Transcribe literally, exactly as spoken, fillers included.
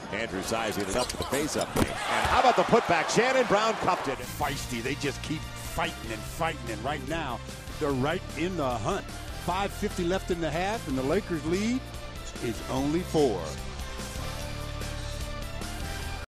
Andrew sizing it up for the face-up game. And how about the putback? Shannon Brown cupped it. Feisty. They just keep fighting and fighting. And right now, they're right in the hunt. five fifty left in the half, and the Lakers lead is only four.